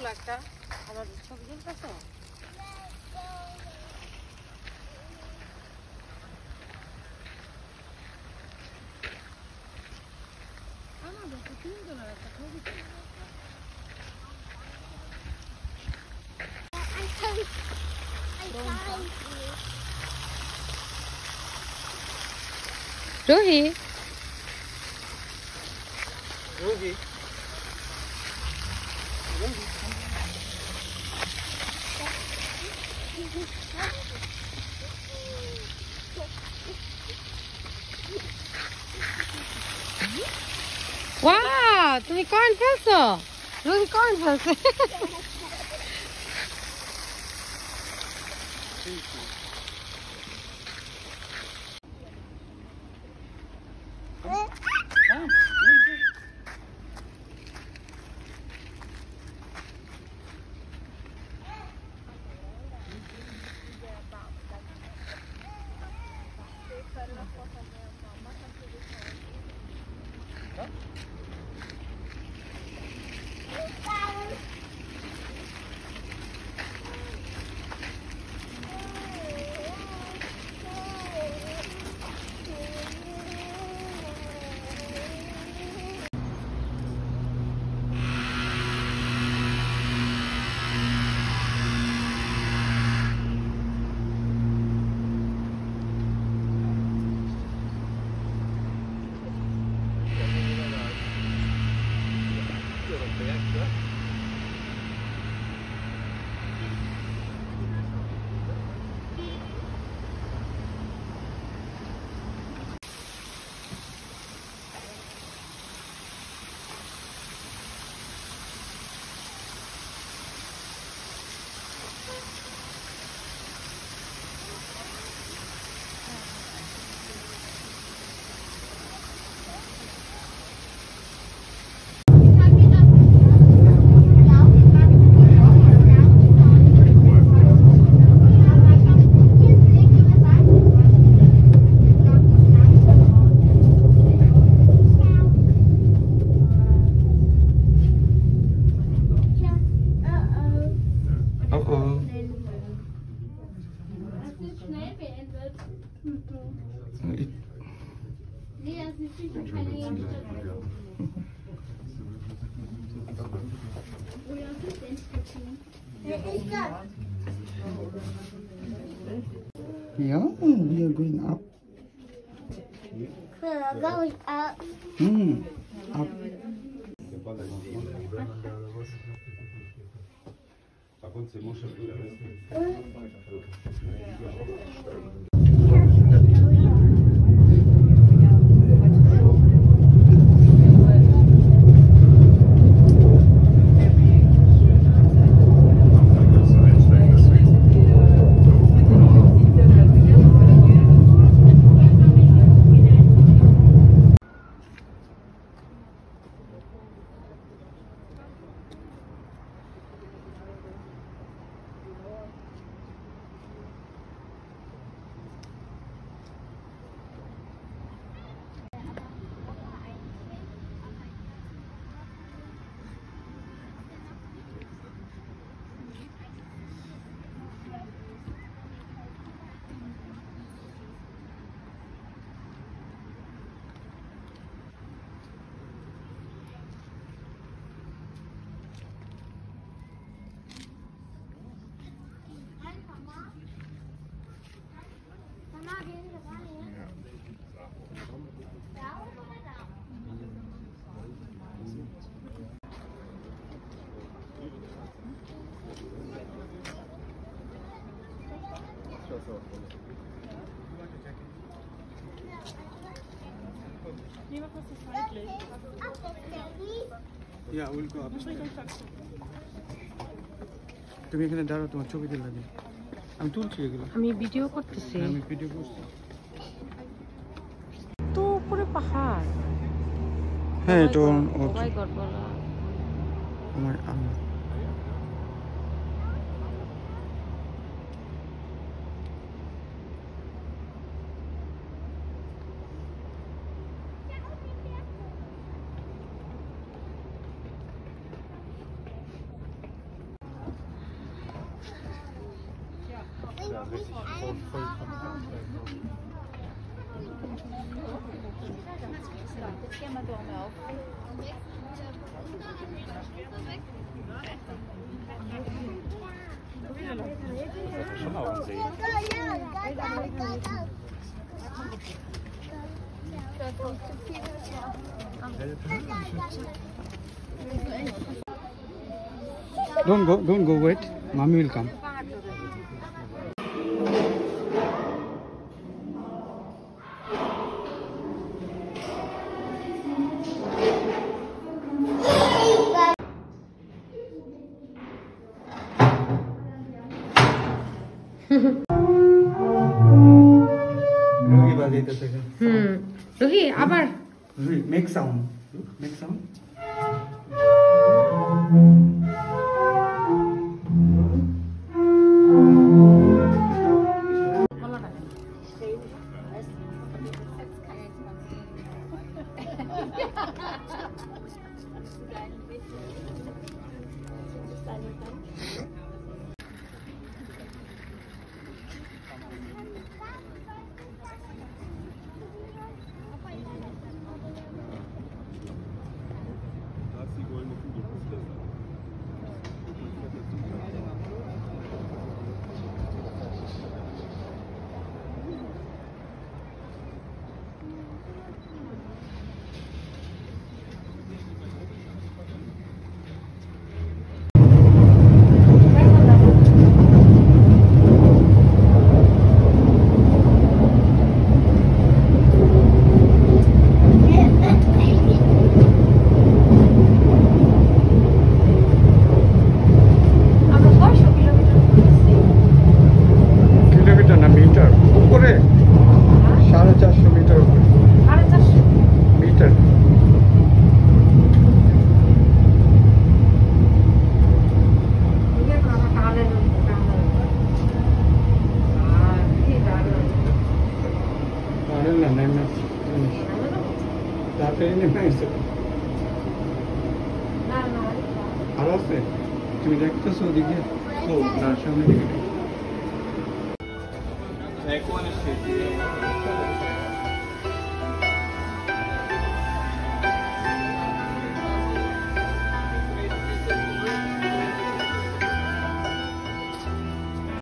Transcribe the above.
একটা আমার ছবি তুলতেছো আমাদের তো 3 জনের একটা ছবি Ruhi. Ruhi. Wow, তুমি কোন ফেলছো? রুহি কোন ফেলছে? Yeah, we are going up. We are going up. Up. Yeah, we'll go up. তুমি এখানে দাঁড়াও, তোমার ছবি তুলে দিই। আমি তুলছি এগুলো। আমি ভিডিও করতেছি। আমি ভিডিও করছি। তো উপরে পাহাড়। হ্যাঁ, এটা সবাই গড়বড়া। আমার আম্মা। Jetzt gehen wir doch mal auf. Das ist schon auch ein See. Don't go, wait. Mommy will come. Ruhi বাজাইতেছে Ruhi আবার Ruhi, make sound. Make sound. ভালো আছে তুমি দেখতেছো ওদিকে ও তার সামনে দিকে